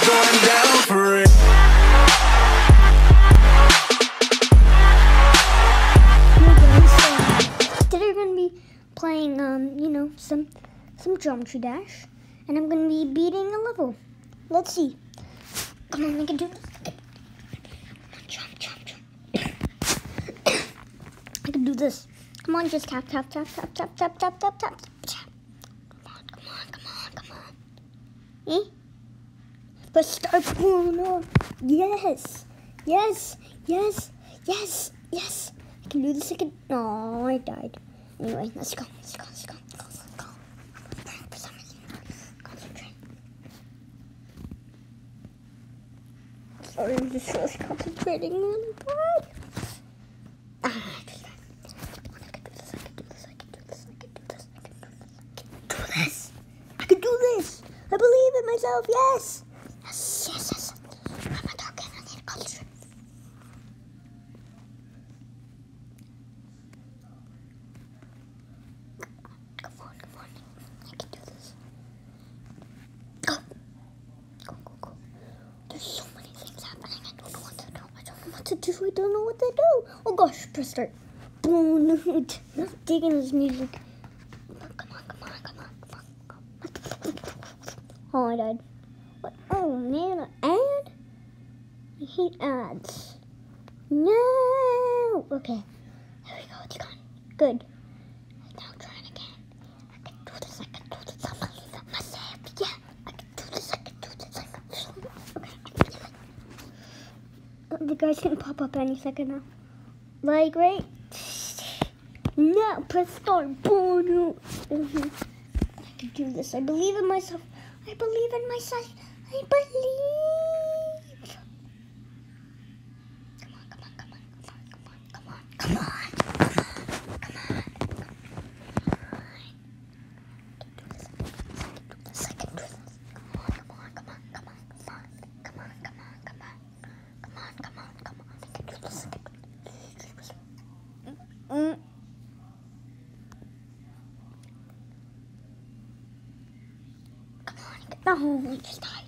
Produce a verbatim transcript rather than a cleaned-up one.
going down for it. Today we're gonna be playing, um, you know, some some Geometry Dash, and I'm gonna be beating a level. Let's see. Come on, we can do this. Jump, jump, jump. I can do this. Come on, just tap, tap, tap, tap, tap, tap, tap, tap, tap, tap. Come on, come on, come on, come on. Eh? But start pulling up. Yes, yes, yes, yes, yes. I can do this. I can. Oh, I died. Anyway, let's go. Let's go. Let's go. Let's go. Let's go. For some reason, concentrate. Sorry, I'm just really concentrating really bad. Ah, I just died. I can do this. I can do this. I can do this. I can do this. I can do this. I can do this. I believe in myself. Yes. Yes. Yes. Yes. I'm a target. I need to concentrate. To do, I don't know what to do. Oh gosh, press start. Boom, not digging his music. Come on, come on, come on, come on, come on. Oh, I died. What? Oh man, an ad? I hate ads. No. Okay, there we go. It's gone. Good. Now try it again. I can do this. I can do this. I believe in myself. Yeah, I can do this. I can do this. I can do this. Okay. The guy's gonna pop up any second now. Like, right? Now, press start. Boom. Mm-hmm. I can do this. I believe in myself. I believe in myself. I believe. Come on, come on, come on, come on, come on, come on, come on, come on, come on. I can do this. I can do this. Come on, come on, come on, come on, come on, come on, come on, come on. Come on, come on, come on. I can do this. I can do this. Mm. Come on. No, I just died.